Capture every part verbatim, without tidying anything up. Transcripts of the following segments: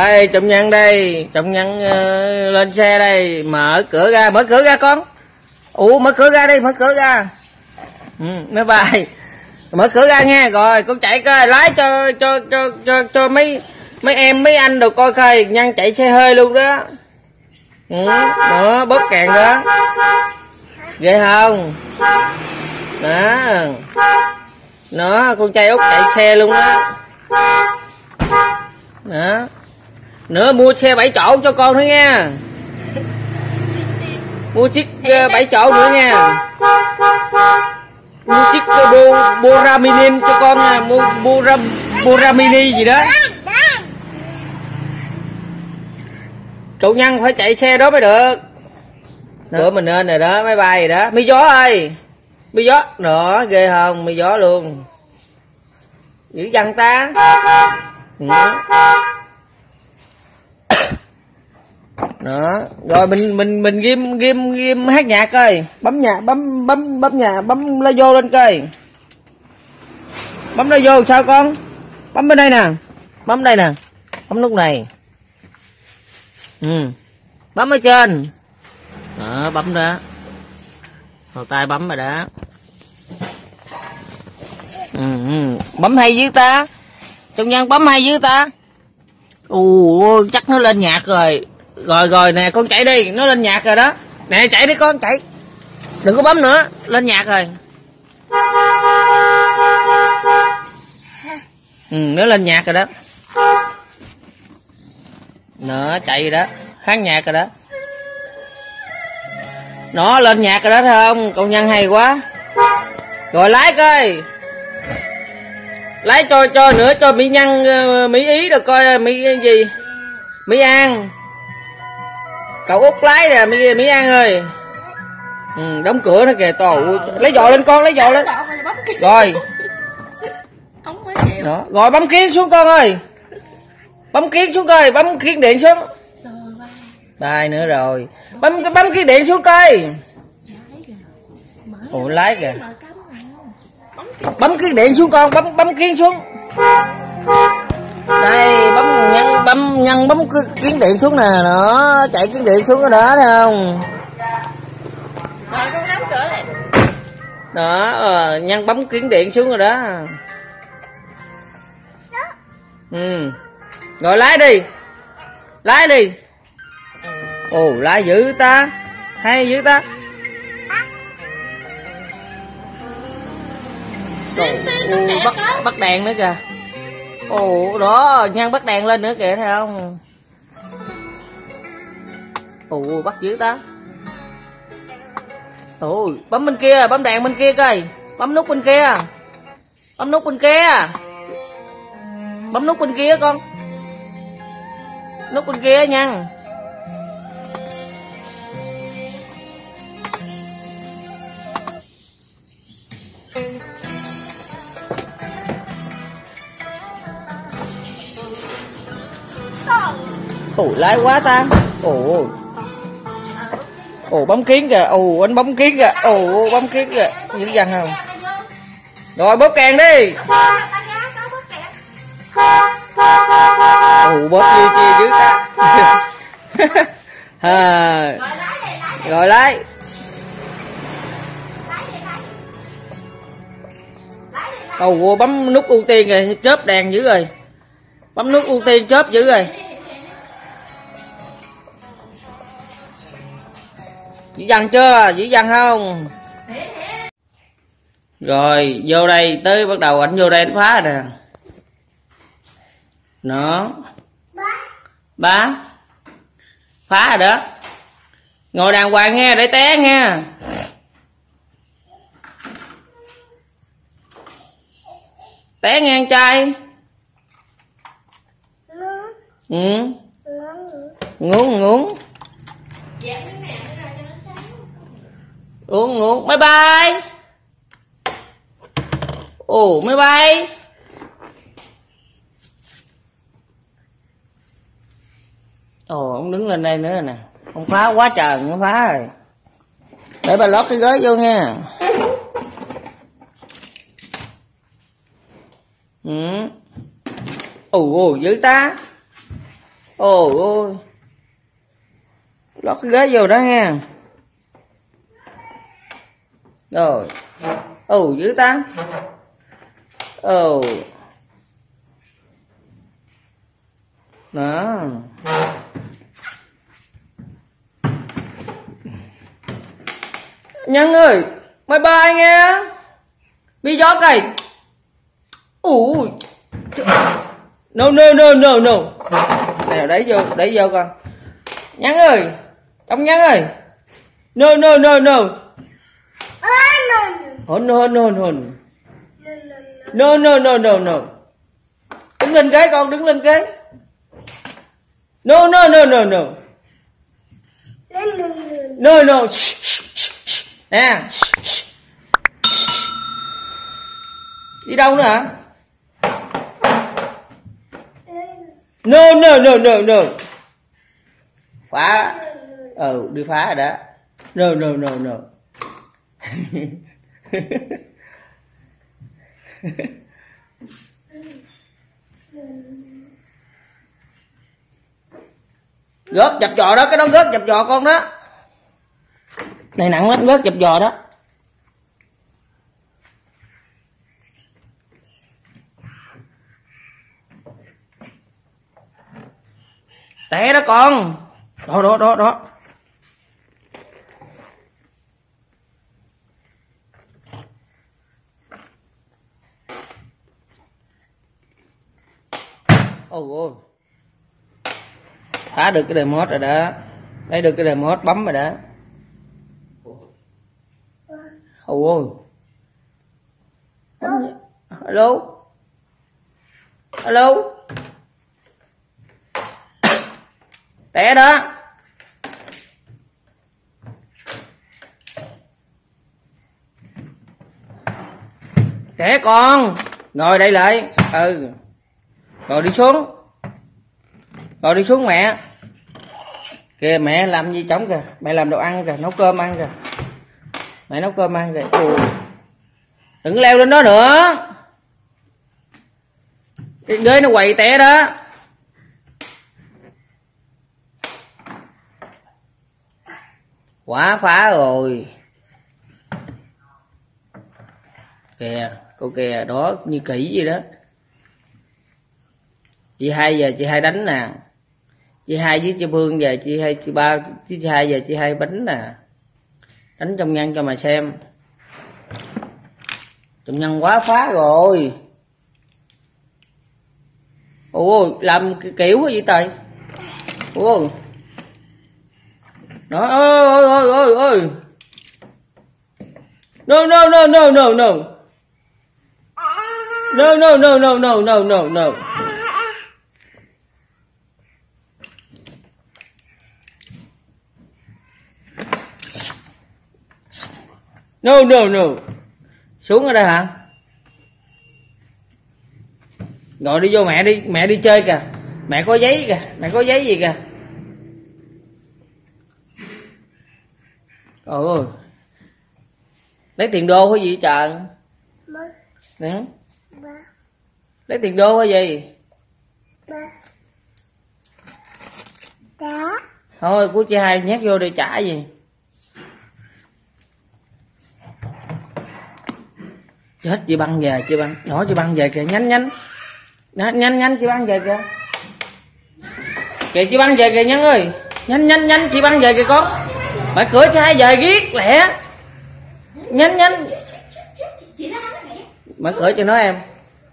Đây Trọng Nhân đây, Trọng Nhân uh, lên xe đây, mở cửa ra, mở cửa ra con. Ủa mở cửa ra đi, mở cửa ra. Ừ, máy bay. Mở cửa ra nha, rồi con chạy coi, lái cho cho cho cho cho mấy mấy em mấy anh đồ coi coi, Nhân chạy xe hơi luôn đó. Ừ, đó bóp càng đó. Ghê không? Đó. Nó con trai Út chạy xe luôn đó. Đó. Nữa mua xe bảy chỗ cho con nữa nha. Mua chiếc uh, bảy chỗ nữa nha. Mua chiếc uh, bo, Boraminin cho con nha, mua Boram Boramini gì đó. Cậu Nhân phải chạy xe đó mới được. Nữa mình lên rồi đó, máy bay rồi đó. Mi gió ơi. Mi gió, đó ghê không? Mi gió luôn. Dữ dằn ta. Ừ. Đó, rồi mình mình mình ghim ghim ghim hát nhạc coi, bấm nhạc, bấm bấm bấm nhạc, bấm la vô lên coi. Bấm la vô sao con? Bấm bên đây nè. Bấm đây nè. Bấm nút này. Ừ. Bấm ở trên. Đó, bấm đó. Đầu tay bấm rồi đó. Ừ, ừ. Bấm hay dữ ta. Trọng Nhân bấm hay dữ ta. Ồ, chắc nó lên nhạc rồi. Rồi rồi nè, con chạy đi, nó lên nhạc rồi đó. Nè chạy đi con, chạy. Đừng có bấm nữa, lên nhạc rồi. Ừ, nó lên nhạc rồi đó. Nó chạy rồi đó, hát nhạc rồi đó. Nó lên nhạc rồi đó thấy không? Cậu Nhân hay quá. Rồi lái coi. Lái cho cho nữa cho Mỹ Nhân, Mỹ Ý được coi, Mỹ gì? Mỹ An. Cậu Út lái nè, Mỹ Mỹ An ơi. Ừ, đóng cửa nó kìa to. Lấy dọ lên con, lấy dọ lên. Rồi. Đó, rồi bấm kiếng xuống con ơi. Bấm kiếng xuống coi, bấm kiếng điện xuống. Đây nữa rồi. Bấm bấm kiếng điện xuống coi. Ủa lái kìa. Bấm kiếng điện xuống con, bấm bấm kiếng xuống. Đây bấm Nhân bấm Nhân bấm kiếng điện xuống nè, nó chạy kiếng điện xuống đó thấy không? Rồi con đóng cửa lại. Đó, Nhân bấm kiếng điện xuống rồi đó. Ừ. Rồi lái đi. Lái đi. Ồ lái dữ ta. Hay dữ ta. Rồi, ồ, bắt bắt đèn nữa kìa. Ồ đó, Nhân bắt đèn lên nữa kìa thấy không? Ồ bắt dữ ta. Ồ bấm bên kia, bấm đèn bên kia coi. Bấm nút bên kia. Bấm nút bên kia. Bấm nút bên kia con. Nút bên kia nha. Ồ lái quá ta. Ồ. Ồ bấm kiếng kìa. Ồ anh bấm kiếng kìa. Ồ bấm kiếng kìa. Dữ dằn không? Rồi bóp kèn đi. Ồ bóp gì kia dữ ta. À. Rồi lái. Ồ bấm nút ưu tiên rồi, chớp đèn dữ rồi. Bấm nút ưu tiên chớp dữ rồi. Dữ dằn chưa? Dữ dằn không? Rồi vô đây, tới bắt đầu ảnh vô đây nó phá rồi nè. Nó bá phá rồi đó. Ngồi đàng hoàng nghe, để té nha. Té nghe anh trai. Ừ. Ngủ ngủ. Uống ngủ. Bye bye. Ồ máy bay. Ồ ông đứng lên đây nữa nè. Ông phá quá trời, nó phá rồi. Để bà lót cái gối vô nha. Ừ. Ồ ồ dữ ta. Ôi ôi, lót cái ghế vô đó nha. Rồi, ồ dữ ta. Ồ, đó. Nhân ơi, bye bye nghe. Đi gió cây. Ui. No no no no no. Nào đẩy vô, đẩy vô con. Nhân ơi, ông Nhân ơi. No no no no. Oh, no no no. No no no no no. Đứng lên cái con, đứng lên cái. No no no no no. No no. Nè. Đi đâu nữa hả? No no no no no. Phá. Ừ, đi phá rồi đó. No no no no. Gớt dập dò đó, cái đó gớt dập dò con đó. Này nặng lắm, gớt dập dò đó. Té đó con. Đó đó đó đó. Ôi ôi. Phá được cái remote rồi đó. Lấy được cái remote bấm rồi đó. Ôi ôi. Hello. Hello. Té đó. Té con. Ngồi đây lại. Ừ. Rồi đi xuống. Rồi đi xuống mẹ. Kìa mẹ làm gì trống kìa. Mẹ làm đồ ăn kìa, nấu cơm ăn kìa. Mẹ nấu cơm ăn kìa. Ủa. Đừng leo lên đó nữa. Cái ghế nó quậy té đó. Quá phá rồi. Kìa, cô kìa đó như kỹ vậy đó. Chị hai giờ chị hai đánh nè. Chị hai với chị Phương giờ chị hai chị ba chị hai giờ chị hai đánh nè. Đánh trong nhân cho mà xem. Trong nhân quá phá rồi. Ôi làm kiểu cái gì trời. Ôi. Đó ôi ôi ôi ôi. No no no no no no. No no no no no no no no. No no no. Xuống ở đây hả? Gọi đi vô mẹ đi, mẹ đi chơi kìa. Mẹ có giấy kìa, mẹ có giấy gì kìa. Ôi. Lấy tiền đô hay gì trời? Nè. Lấy tiền đô hay gì? Thôi của chị hai nhét vô để trả gì. Chết chị băng về, chị băng, nhỏ chị băng về kìa, nhanh nhanh. Nhanh nhanh nhanh chị băng về kìa. Kìa chị băng về kìa Nhân ơi. Nhanh nhanh nhanh chị băng về kìa con. Mở cửa chị hai về giết lẹ. Nhanh nhanh. Mở cửa cho nó em.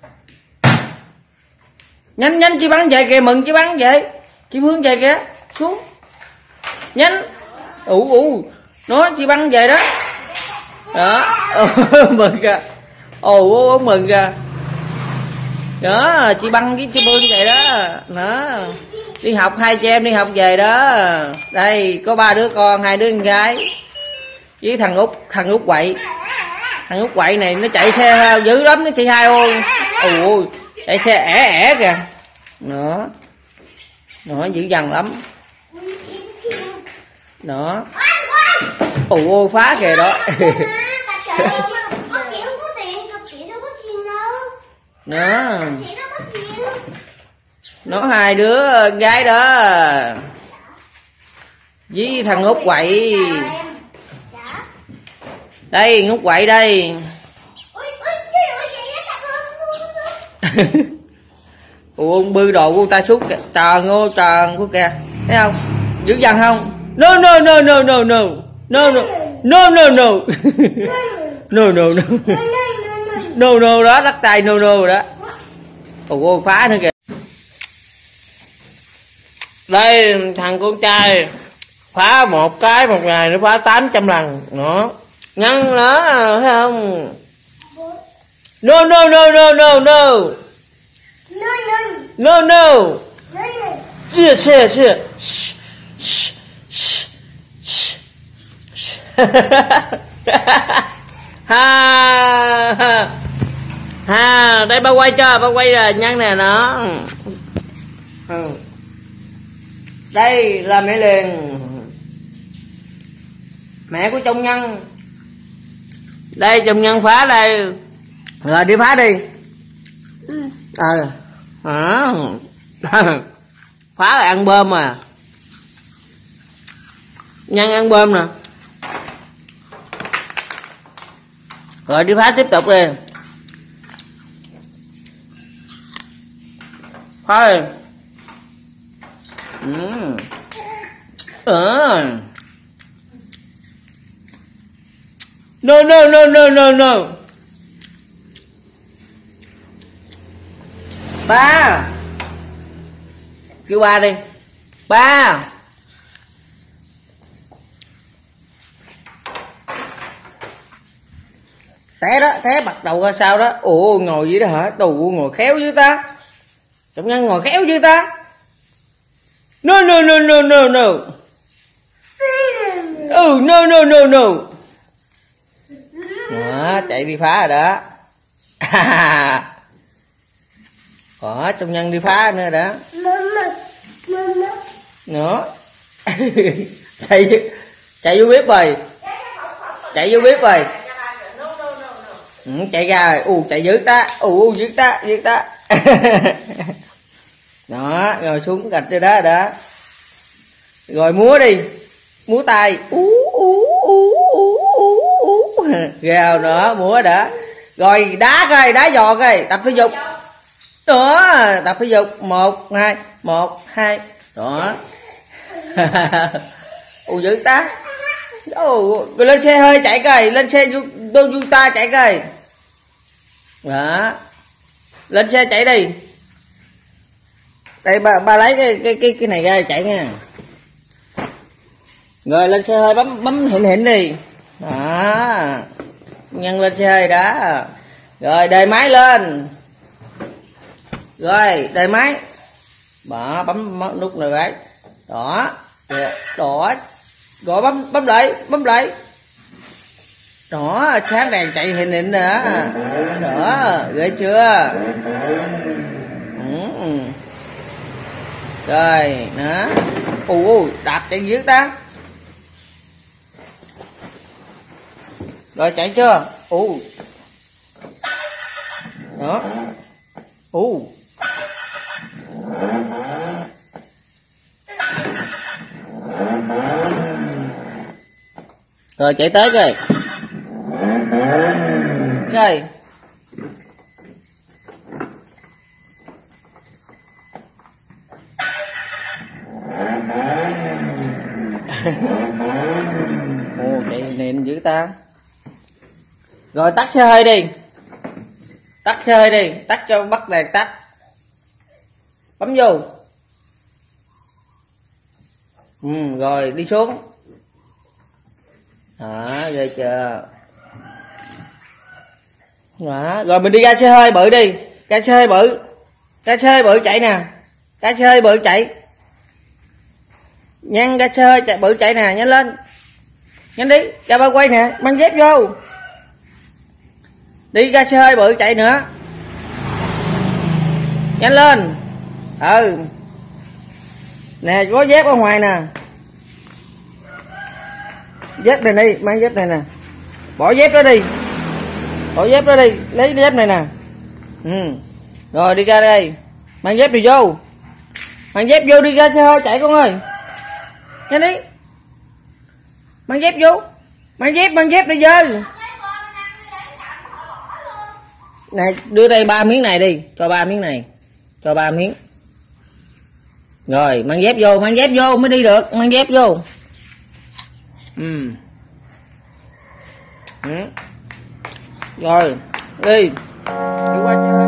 Nhanh nhanh chị băng về kìa, mừng chị băng về. Chị Phương về kìa, xuống. Nhanh. Ủ ủ. Nó chị băng về đó. Đó. Mừng kìa. Ồ ông mừng kìa. Đó chị băng với chị Phương vậy đó. Đó. Đi học hai chị em đi học về đó. Đây có ba đứa con, hai đứa con gái. Với thằng Út, thằng Út quậy. Thằng Út quậy này nó chạy xe dữ lắm nó chị hai ơi. Ôi chạy xe ẻ ẻ kìa. Đó. Nó dữ dằn lắm. Đó. Ồ phá kìa đó. Đó. Nó hai đứa gái đó với thằng Út quậy. Đây Út quậy đây. Ủa bư đồ của ta xuống kìa. Tròn ngô tròn của kìa. Thấy không? Dữ dằn không? No no no no no no. No no no no no. No no no. No no đó, đắt tay no no đó. Ủa phá nữa kìa. Đây thằng con trai phá một cái một ngày nó phá tám trăm lần. Nó ngăn nó thấy không? No no no no no no. No no. Yes yes yes. Ha ha. Ha, đây ba quay cho, ba quay là nhân nè nó. Ừ. Đây là mẹ liền. Mẹ của Trong Nhân. Đây Trong Nhân phá đây. Rồi đi phá đi. Ờ. À. À. Phá là ăn bơm à. Nhân ăn bơm nè. Rồi đi phá tiếp tục đi. Phá đi. Ừ. Ờ. No no no no no no. Ba. Kêu ba đi. Ba. Té đó, té bắt đầu ra sao đó. Ồ ngồi dưới đó hả? Tù ngồi khéo dưới ta. Trong Nhân ngồi khéo dưới ta. No no no no no no. Ừ no no no no. Đó, chạy đi phá rồi đó. Đó, Trong Nhân đi phá nữa đó. Nữa. chạy chạy vô bếp rồi. Chạy vô bếp rồi. Ừ, chạy ra rồi. U chạy dữ ta. U dữ ta, dữ ta. Đó, rồi xuống gạch rồi đó đó. Rồi múa đi. Múa tay. Ú ú ú ú ú. Gào nữa, múa đó. Rồi đá coi, đá giò coi, tập thể dục. Đó, tập thể dục. Một, hai, một, hai. Đó. Ồ dữ ta. Ồ, rồi lên xe hơi chạy coi, lên xe đô du ta chạy coi. Đó. Lên xe chạy đi. Đây ba, ba lấy cái cái cái cái này ra chạy nha. Rồi lên xe hơi bấm bấm hiện hiện đi. Đó. Nhân lên xe hơi đó. Rồi đề máy lên. Rồi đề máy. Đó bấm, bấm nút này đấy. Đó. Đó. Rồi bấm bấm lại, bấm lại. Đó, sáng đèn chạy hình hình nữa. Đó, ghê chưa? Ừ. Rồi, đó. Ù, đạp chạy dưới ta. Rồi chạy chưa? Ù. Đó. Ù. Rồi chạy tới rồi. Rồi. Ồ chạy nền dữ ta. Rồi tắt xe hơi đi. Tắt xe hơi đi, tắt cho bắt đèn tắt. Bấm vô. Ừ, rồi đi xuống. Đó, ghê chưa? Đó, rồi mình đi ra xe hơi bự đi. Ra xe hơi bự. Ra xe hơi bự chạy nè. Ra xe hơi bự chạy. Nhanh ra xe hơi chạy, bự chạy nè, nhanh lên. Nhanh đi, ra ba quay nè, mang dép vô. Đi ra xe hơi bự chạy nữa. Nhanh lên. Ừ. Nè, có dép ở ngoài nè. Dép này đi, mang dép này nè. Bỏ dép đó đi. Bỏ dép đó đi, lấy dép này nè. Ừ. Rồi đi ra đây. Mang dép đi vô. Mang dép vô đi ra xe hơi chạy con ơi. Nhanh đi. Mang dép vô. Mang dép, mang dép đi dơ. Này, đưa đây ba miếng này đi, cho ba miếng này. Cho ba miếng. Rồi, mang dép vô, mang dép vô mới đi được, mang dép vô. Ừ. Ừ. Rồi, đi. Đi qua